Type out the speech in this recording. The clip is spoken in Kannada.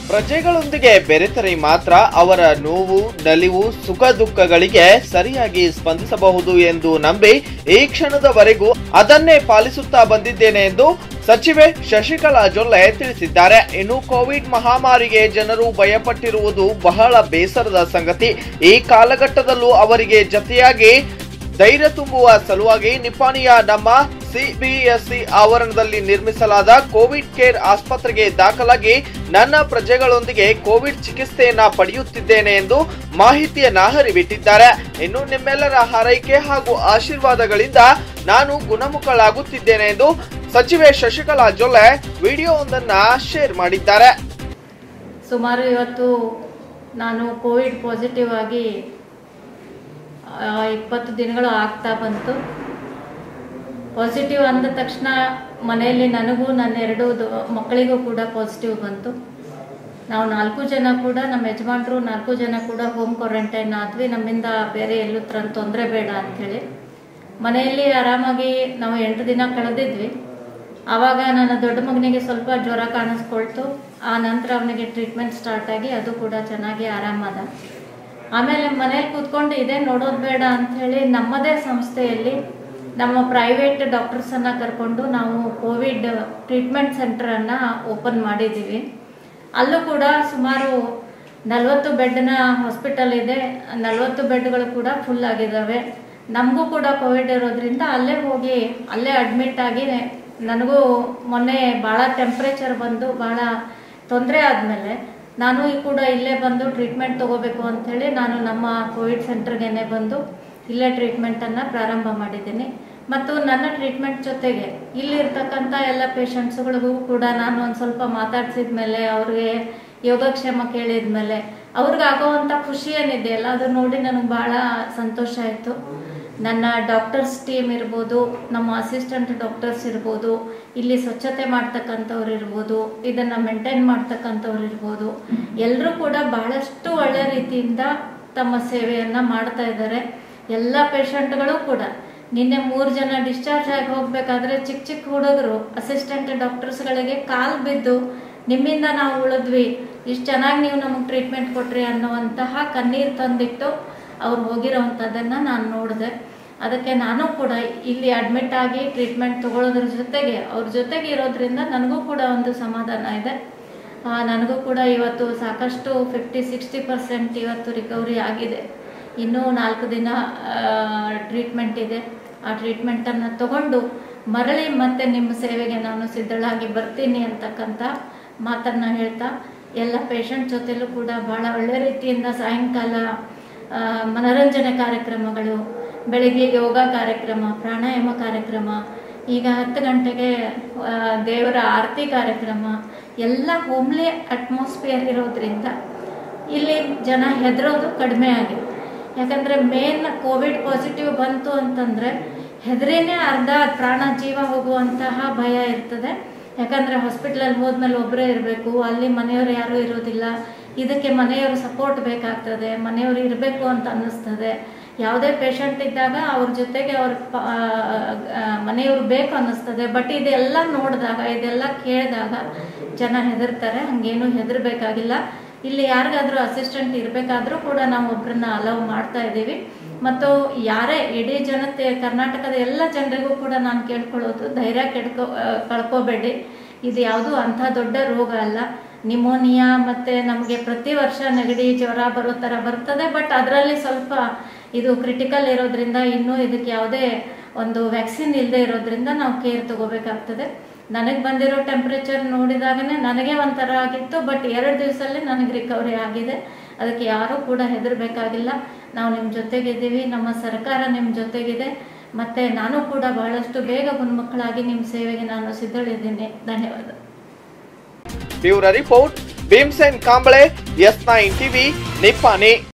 ಪ್ರಜೆಗಳೊಂದಿಗೆ ಬೆರೆತರೆ ಮಾತ್ರ ಅವರ ನೋವು, ನಲಿವು, ಸುಖ ದುಃಖಗಳಿಗೆ ಸರಿಯಾಗಿ ಸ್ಪಂದಿಸಬಹುದು ಎಂದು ನಂಬಿ ಈ ಕ್ಷಣದವರೆಗೂ ಅದನ್ನೇ ಪಾಲಿಸುತ್ತಾ ಬಂದಿದ್ದೇನೆ ಎಂದು ಸಚಿವೆ ಶಶಿಕಲಾ ಜೊಲ್ಲೆ ತಿಳಿಸಿದ್ದಾರೆ. ಇನ್ನು ಕೋವಿಡ್ ಮಹಾಮಾರಿಗೆ ಜನರು ಭಯಪಟ್ಟಿರುವುದು ಬಹಳ ಬೇಸರದ ಸಂಗತಿ. ಈ ಕಾಲಘಟ್ಟದಲ್ಲೂ ಅವರಿಗೆ ಜೊತೆಯಾಗಿ ಧೈರ್ಯ ತುಂಬುವ ಸಲುವಾಗಿ ನಿಪ್ಪಾಣಿಯ ನಮ್ಮ ಸಿಬಿಎಸ್ಇ ಆವರಣದಲ್ಲಿ ನಿರ್ಮಿಸಲಾದ ಕೋವಿಡ್ ಕೇರ್ ಆಸ್ಪತ್ರೆಗೆ ದಾಖಲಾಗಿ ನನ್ನ ಪ್ರಜೆಗಳೊಂದಿಗೆ ಕೋವಿಡ್ ಚಿಕಿತ್ಸೆಯನ್ನ ಪಡೆಯುತ್ತಿದ್ದೇನೆ ಎಂದು ಮಾಹಿತಿಯನ್ನ ಹರಿಬಿಟ್ಟಿದ್ದಾರೆ. ಇನ್ನು ನಿಮ್ಮೆಲ್ಲರ ಹಾರೈಕೆ ಹಾಗೂ ಆಶೀರ್ವಾದಗಳಿಂದ ನಾನು ಗುಣಮುಖಳಾಗುತ್ತಿದ್ದೇನೆ ಎಂದು ಸಚಿವೆ ಶಶಿಕಲಾ ಜೊಲ್ಲೆ ವಿಡಿಯೋವೊಂದನ್ನ ಶೇರ್ ಮಾಡಿದ್ದಾರೆ. ಸುಮಾರು ಇವತ್ತು ನಾನು ಕೋವಿಡ್ ಪಾಸಿಟಿವ್ ಆಗಿ 20 ದಿನಗಳು ಆಗ್ತಾ ಬಂತು. ಪಾಸಿಟಿವ್ ಅಂದ ತಕ್ಷಣ ಮನೆಯಲ್ಲಿ ನನಗೂ ನನ್ನ 2 ಮಕ್ಕಳಿಗೂ ಕೂಡ ಪಾಸಿಟಿವ್ ಬಂತು. ನಾವು 4 ಜನ ಕೂಡ, ನಮ್ಮ ಯಜಮಾನರು 4 ಜನ ಕೂಡ ಹೋಮ್ ಕ್ವಾರಂಟೈನ್ ಆದ್ವಿ. ನಮ್ಮಿಂದ ಬೇರೆ ಎಲ್ಲೂ ತೊಂದರೆ ಬೇಡ ಅಂಥೇಳಿ ಮನೆಯಲ್ಲಿ ಆರಾಮಾಗಿ ನಾವು 8 ದಿನ ಕಳೆದಿದ್ವಿ. ಆವಾಗ ನನ್ನ ದೊಡ್ಡ ಮಗನಿಗೆ ಸ್ವಲ್ಪ ಜ್ವರ ಕಾಣಿಸ್ಕೊಳ್ತು. ಆ ನಂತರ ಅವನಿಗೆ ಟ್ರೀಟ್ಮೆಂಟ್ ಸ್ಟಾರ್ಟ್ ಆಗಿ ಅದು ಕೂಡ ಚೆನ್ನಾಗಿ ಆರಾಮಾದ. ಆಮೇಲೆ ಮನೇಲಿ ಕೂತ್ಕೊಂಡು ಇದೇ ನೋಡೋದು ಬೇಡ ಅಂಥೇಳಿ ನಮ್ಮದೇ ಸಂಸ್ಥೆಯಲ್ಲಿ ನಮ್ಮ ಪ್ರೈವೇಟ್ ಡಾಕ್ಟರ್ಸನ್ನು ಕರ್ಕೊಂಡು ನಾವು ಕೋವಿಡ್ ಟ್ರೀಟ್ಮೆಂಟ್ ಸೆಂಟರನ್ನು ಓಪನ್ ಮಾಡಿದ್ದೀವಿ. ಅಲ್ಲೂ ಕೂಡ ಸುಮಾರು 40 ಬೆಡ್ನ ಹಾಸ್ಪಿಟಲ್ ಇದೆ. 40 ಬೆಡ್ಗಳು ಕೂಡ ಫುಲ್ ಆಗಿದ್ದಾವೆ. ನಮಗೂ ಕೂಡ ಕೋವಿಡ್ ಇರೋದ್ರಿಂದ ಅಲ್ಲೇ ಹೋಗಿ ಅಲ್ಲೇ ಅಡ್ಮಿಟ್ ಆಗಿ ನನಗೂ ಮೊನ್ನೆ ಭಾಳ ಟೆಂಪ್ರೇಚರ್ ಬಂದು ಭಾಳ ತೊಂದರೆ ಆದಮೇಲೆ ನಾನು ಕೂಡ ಇಲ್ಲೇ ಬಂದು ಟ್ರೀಟ್ಮೆಂಟ್ ತೊಗೋಬೇಕು ಅಂಥೇಳಿ ನಾನು ನಮ್ಮ ಕೋವಿಡ್ ಸೆಂಟರ್ಗೆ ಬಂದು ಇಲ್ಲೇ ಟ್ರೀಟ್ಮೆಂಟನ್ನು ಪ್ರಾರಂಭ ಮಾಡಿದ್ದೀನಿ. ಮತ್ತು ನನ್ನ ಟ್ರೀಟ್ಮೆಂಟ್ ಜೊತೆಗೆ ಇಲ್ಲಿರ್ತಕ್ಕಂಥ ಎಲ್ಲ ಪೇಷಂಟ್ಸ್ಗಳಿಗೂ ಕೂಡ ನಾನು ಒಂದು ಸ್ವಲ್ಪ ಮಾತಾಡ್ಸಿದ ಮೇಲೆ, ಅವ್ರಿಗೆ ಯೋಗಕ್ಷೇಮ ಕೇಳಿದ ಮೇಲೆ ಅವ್ರಿಗಾಗೋವಂಥ ಖುಷಿ ಏನಿದೆಯಲ್ಲ ಅದು ನೋಡಿ ನನಗೆ ಭಾಳ ಸಂತೋಷ ಆಯಿತು. ನನ್ನ ಡಾಕ್ಟರ್ಸ್ ಟೀಮ್ ಇರ್ಬೋದು, ನಮ್ಮ ಅಸಿಸ್ಟೆಂಟ್ ಡಾಕ್ಟರ್ಸ್ ಇರ್ಬೋದು, ಇಲ್ಲಿ ಸ್ವಚ್ಛತೆ ಮಾಡ್ತಕ್ಕಂಥವ್ರು ಇರ್ಬೋದು, ಇದನ್ನು ಮೇಂಟೈನ್ ಮಾಡ್ತಕ್ಕಂಥವ್ರು ಇರ್ಬೋದು, ಎಲ್ಲರೂ ಕೂಡ ಬಹಳಷ್ಟು ಒಳ್ಳೆಯ ರೀತಿಯಿಂದ ತಮ್ಮ ಸೇವೆಯನ್ನು ಮಾಡ್ತಾ ಇದ್ದಾರೆ. ಎಲ್ಲ ಪೇಷಂಟ್ಗಳು ಕೂಡ ನಿನ್ನೆ 3 ಜನ ಡಿಸ್ಚಾರ್ಜ್ ಆಗಿ ಹೋಗಬೇಕಾದ್ರೆ ಚಿಕ್ಕ ಚಿಕ್ಕ ಹುಡುಗರು ಅಸಿಸ್ಟೆಂಟ್ ಡಾಕ್ಟರ್ಸ್ಗಳಿಗೆ ಕಾಲು ಬಿದ್ದು ನಿಮ್ಮಿಂದ ನಾವು ಉಳಿದ್ವಿ, ಇಷ್ಟು ಚೆನ್ನಾಗಿ ನೀವು ನಮಗೆ ಟ್ರೀಟ್ಮೆಂಟ್ ಕೊಟ್ರಿ ಅನ್ನುವಂತಹ ಕಣ್ಣೀರು ತಂದಿಟ್ಟು ಅವ್ರು ಹೋಗಿರೋವಂಥದ್ದನ್ನು ನಾನು ನೋಡಿದೆ. ಅದಕ್ಕೆ ನಾನು ಕೂಡ ಇಲ್ಲಿ ಅಡ್ಮಿಟ್ ಆಗಿ ಟ್ರೀಟ್ಮೆಂಟ್ ತೊಗೊಳ್ಳೋದ್ರ ಜೊತೆಗೆ ಅವ್ರ ಜೊತೆಗೆ ಇರೋದ್ರಿಂದ ನನಗೂ ಕೂಡ ಒಂದು ಸಮಾಧಾನ ಇದೆ. ನನಗೂ ಕೂಡ ಇವತ್ತು ಸಾಕಷ್ಟು 50-60% ಇವತ್ತು ರಿಕವರಿ ಆಗಿದೆ. ಇನ್ನೂ 4 ದಿನ ಟ್ರೀಟ್ಮೆಂಟ್ ಇದೆ. ಆ ಟ್ರೀಟ್ಮೆಂಟನ್ನು ತಗೊಂಡು ಮರಳಿ ಮತ್ತೆ ನಿಮ್ಮ ಸೇವೆಗೆ ನಾನು ಸಿದ್ಧಳಾಗಿ ಬರ್ತೀನಿ ಅಂತಕ್ಕಂಥ ಮಾತನ್ನು ಹೇಳ್ತಾ ಎಲ್ಲ ಪೇಷಂಟ್ ಜೊತೆಲೂ ಕೂಡ ಭಾಳ ಒಳ್ಳೆ ರೀತಿಯಿಂದ ಸಾಯಂಕಾಲ ಮನೋರಂಜನೆ ಕಾರ್ಯಕ್ರಮಗಳು, ಬೆಳಗ್ಗೆ ಯೋಗ ಕಾರ್ಯಕ್ರಮ, ಪ್ರಾಣಾಯಾಮ ಕಾರ್ಯಕ್ರಮ, ಈಗ 10 ಗಂಟೆಗೆ ದೇವರ ಆರತಿ ಕಾರ್ಯಕ್ರಮ, ಎಲ್ಲ ಹೋಮ್ಲಿ ಅಟ್ಮಾಸ್ಫಿಯರ್ ಇರೋದ್ರಿಂದ ಇಲ್ಲಿ ಜನ ಹೆದರೋದು ಕಡಿಮೆ ಆಗಿದೆ. ಯಾಕಂದರೆ ಮೇನ್ ಕೋವಿಡ್ ಪಾಸಿಟಿವ್ ಬಂತು ಅಂತಂದರೆ ಹೆದರಿನೇ ಅರ್ಧ ಪ್ರಾಣ ಜೀವ ಹೋಗುವಂತಹ ಭಯ ಇರ್ತದೆ. ಯಾಕಂದರೆ ಹಾಸ್ಪಿಟ್ಲಲ್ಲಿ ಹೋದ್ಮೇಲೆ ಒಬ್ಬರೇ ಇರಬೇಕು, ಅಲ್ಲಿ ಮನೆಯವರು ಯಾರೂ ಇರೋದಿಲ್ಲ. ಇದಕ್ಕೆ ಮನೆಯವರು ಸಪೋರ್ಟ್ ಬೇಕಾಗ್ತದೆ, ಮನೆಯವರು ಇರಬೇಕು ಅಂತ ಅನ್ನಿಸ್ತದೆ. ಯಾವುದೇ ಪೇಷಂಟ್ ಇದ್ದಾಗ ಅವ್ರ ಜೊತೆಗೆ ಅವ್ರ ಮನೆಯವರು ಬೇಕು ಅನ್ನಿಸ್ತದೆ. ಬಟ್ ಇದೆಲ್ಲ ನೋಡಿದಾಗ, ಇದೆಲ್ಲ ಕೇಳಿದಾಗ ಜನ ಹೆದರ್ತಾರೆ. ಹಾಗೇನು ಹೆದರಬೇಕಾಗಿಲ್ಲ. ಇಲ್ಲಿ ಯಾರಿಗಾದ್ರೂ ಅಸಿಸ್ಟೆಂಟ್ ಇರಬೇಕಾದ್ರೂ ಕೂಡ ನಾವು ಒಬ್ಬರನ್ನ ಅಲೌ ಮಾಡ್ತಾ ಇದ್ದೀವಿ. ಮತ್ತು ಯಾರೇ ಇಡೀ ಜನತೆ, ಕರ್ನಾಟಕದ ಎಲ್ಲ ಜನರಿಗೂ ಕೂಡ ನಾನು ಕೇಳ್ಕೊಳ್ಳೋದು, ಧೈರ್ಯ ಕಳ್ಕೋಬೇಡಿ. ಇದು ಯಾವುದು ಅಂಥ ದೊಡ್ಡ ರೋಗ ಅಲ್ಲ. ನಿಮೋನಿಯಾ ಮತ್ತು ನಮಗೆ ಪ್ರತಿ ವರ್ಷ ನೆಗಡಿ ಜ್ವರ ಬರೋ ಥರ ಬರ್ತದೆ. ಬಟ್ ಅದರಲ್ಲಿ ಸ್ವಲ್ಪ ಇದು ಕ್ರಿಟಿಕಲ್ ಇರೋದ್ರಿಂದ ಇನ್ನೂ ಇದಕ್ಕೆ ಯಾವುದೇ ಒಂದು ವ್ಯಾಕ್ಸಿನ್ ಇಲ್ಲದೆ ಇರೋದ್ರಿಂದ ನಾವು ಕೇರ್ ತಗೋಬೇಕಾಗ್ತದೆ. ನನಗೆ ಬಂದಿರೋ ಟೆಂಪ್ರೇಚರ್ ನೋಡಿದಾಗನೇ ನನಗೆ ಒಂಥರ ಆಗಿತ್ತು. ಬಟ್ 2 ದಿವಸದಲ್ಲಿ ನನಗೆ ರಿಕವರಿ ಆಗಿದೆ. ಅದಕ್ಕೆ ಯಾರೂ ಕೂಡ ಹೆದರಬೇಕಾಗಿಲ್ಲ. ನಾವು ನಿಮ್ಮ ಜೊತೆಗಿದ್ದೀವಿ, ನಮ್ಮ ಸರ್ಕಾರ ನಿಮ್ಮ ಜೊತೆಗಿದೆ. ಮತ್ತು ನಾನು ಕೂಡ ಬಹಳಷ್ಟು ಬೇಗ ಗುಣಮಕ್ಕಳಾಗಿ ನಿಮ್ಮ ಸೇವೆಗೆ ನಾನು ಸಿದ್ಧಳಿದ್ದೀನಿ. ಧನ್ಯವಾದ. Bureau report Bhimsen Kamble, S9 TV, Nippani.